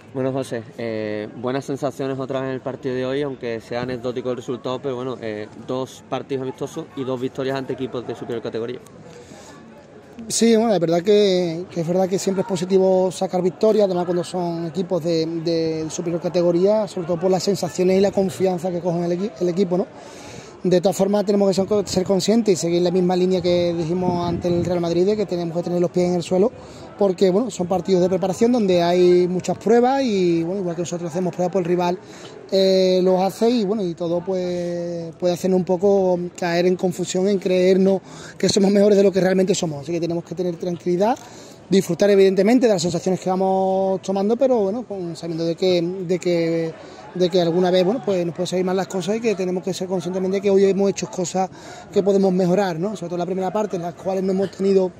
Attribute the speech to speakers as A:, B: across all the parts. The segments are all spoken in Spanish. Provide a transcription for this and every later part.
A: Bueno, José, buenas sensaciones otra vez en el partido de hoy, aunque sea anecdótico el resultado, pero bueno, dos partidos amistosos y dos victorias ante equipos de superior categoría.
B: Sí, bueno, es verdad que es verdad que siempre es positivo sacar victorias, además cuando son equipos de superior categoría, sobre todo por las sensaciones y la confianza que cogen el equipo, ¿no? De todas formas tenemos que ser conscientes y seguir la misma línea que dijimos ante el Real Madrid, de que tenemos que tener los pies en el suelo, porque bueno, son partidos de preparación donde hay muchas pruebas y bueno, igual que nosotros hacemos pruebas por el rival, los hace y bueno, y todo puede hacernos un poco caer en confusión, en creernos que somos mejores de lo que realmente somos, así que tenemos que tener tranquilidad, disfrutar evidentemente de las sensaciones que vamos tomando, pero bueno, sabiendo de que alguna vez bueno, pues nos puede salir mal las cosas y que tenemos que ser conscientes de que hoy hemos hecho cosas que podemos mejorar, ¿no? Sobre todo la primera parte, en las cuales no hemos tenido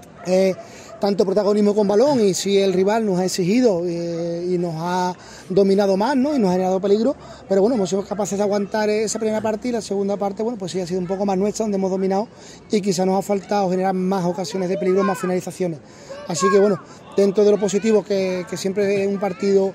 B: tanto protagonismo con balón y si el rival nos ha exigido y nos ha dominado más, ¿no? Y nos ha generado peligro, pero bueno, hemos sido capaces de aguantar esa primera parte y la segunda parte, bueno, pues sí ha sido un poco más nuestra, donde hemos dominado y quizá nos ha faltado generar más ocasiones de peligro, más finalizaciones. Así que bueno, dentro de lo positivo que siempre es un partido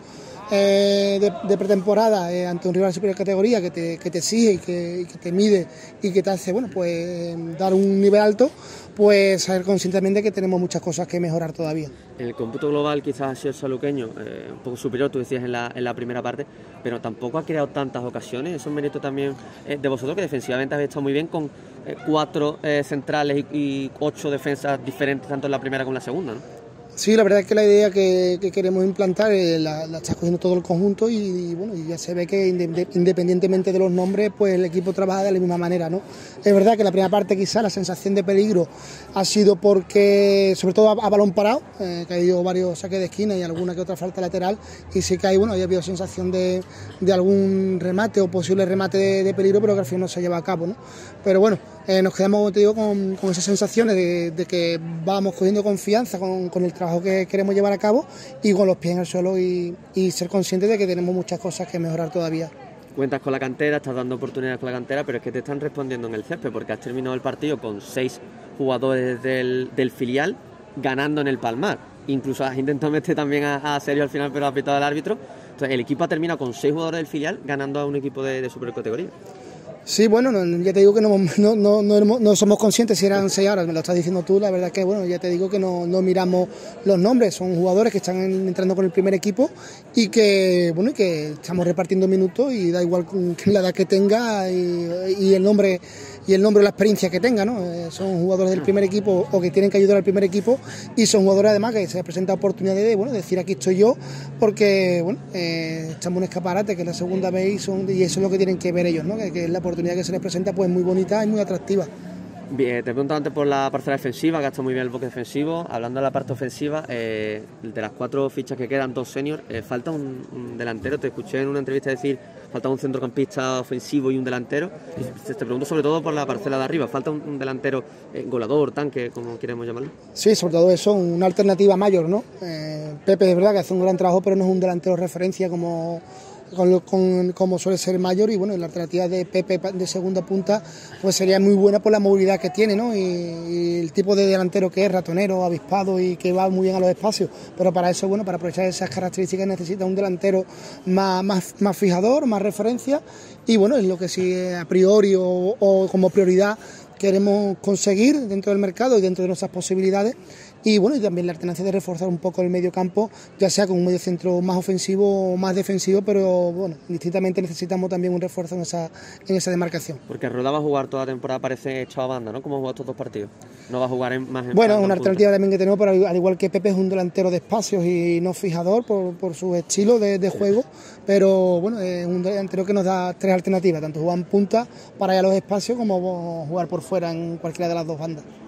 B: de pretemporada ante un rival de superior categoría que te exige y que te mide y que te hace bueno, pues dar un nivel alto, pues saber conscientemente que tenemos muchas cosas que mejorar todavía.
A: El cómputo global quizás ha sido el saluqueño, un poco superior, tú decías en la primera parte, pero tampoco ha creado tantas ocasiones. Eso es mérito también de vosotros, que defensivamente habéis estado muy bien con cuatro centrales y ocho defensas diferentes tanto en la primera como en la segunda, ¿no?
B: Sí, la verdad es que la idea que queremos implantar la está cogiendo todo el conjunto y bueno, y ya se ve que independientemente de los nombres, pues el equipo trabaja de la misma manera, ¿no? Es verdad que la primera parte quizá la sensación de peligro ha sido porque, sobre todo a balón parado, que ha habido varios saques de esquina y alguna que otra falta lateral, y sí que hay, bueno, había habido sensación de algún remate o posible remate de peligro, pero que al final no se lleva a cabo, ¿no? Pero bueno, nos quedamos, como te digo, con esas sensaciones de que vamos cogiendo confianza con el trabajo que queremos llevar a cabo y con los pies en el suelo y ser conscientes de que tenemos muchas cosas que mejorar todavía.
A: Cuentas con la cantera, estás dando oportunidades con la cantera, pero es que te están respondiendo en el césped, porque has terminado el partido con 6 jugadores del filial ganando en el Palmar. Incluso has intentado meter también a Sergio al final, pero ha pitado el árbitro. Entonces el equipo ha terminado con 6 jugadores del filial ganando a un equipo de supercategoría.
B: Sí, bueno, ya te digo que no somos conscientes si eran 6 horas, me lo estás diciendo tú, la verdad que bueno, ya te digo que no miramos los nombres, son jugadores que están entrando con el primer equipo y que bueno, y que estamos repartiendo minutos y da igual la edad que tenga y el nombre o la experiencia que tenga, ¿no? Son jugadores del primer equipo o que tienen que ayudar al primer equipo y son jugadores además que se les presenta oportunidad de bueno, decir aquí estoy yo porque bueno, estamos en un escaparate que es la segunda vez y eso es lo que tienen que ver ellos, ¿no? Que es la oportunidad que se les presenta pues muy bonita y muy atractiva.
A: Bien, te pregunto antes por la parcela defensiva, que ha estado muy bien el bloque defensivo. Hablando de la parte ofensiva, de las 4 fichas que quedan, 2 seniors, falta un delantero. Te escuché en una entrevista decir falta un centrocampista ofensivo y un delantero. Y te pregunto sobre todo por la parcela de arriba, falta un delantero goleador, tanque, como queremos llamarlo.
B: Sí, sobre todo eso, una alternativa mayor, ¿no? Pepe es verdad que hace un gran trabajo, pero no es un delantero referencia como suele ser Mayor y bueno, la alternativa de Pepe de segunda punta pues sería muy buena por la movilidad que tiene, ¿no? Y el tipo de delantero que es, ratonero, avispado y que va muy bien a los espacios, pero para eso, bueno, para aprovechar esas características necesita un delantero más fijador, más referencia y bueno, es lo que sí a priori o como prioridad queremos conseguir dentro del mercado y dentro de nuestras posibilidades y bueno, y también la alternancia de reforzar un poco el medio campo, ya sea con un medio centro más ofensivo o más defensivo, pero bueno, distintamente necesitamos también un refuerzo en esa demarcación.
A: Porque Roda va a jugar toda la temporada, parece echado a banda, ¿no? ¿Cómo ha jugado estos 2 partidos? No va a jugar más en
B: bueno, una alternativa también que tenemos, pero al igual que Pepe es un delantero de espacios y no fijador por su estilo de juego, pero bueno, es un delantero que nos da 3 alternativas, tanto jugar en punta para ir a los espacios como jugar por fuera en cualquiera de las 2 bandas.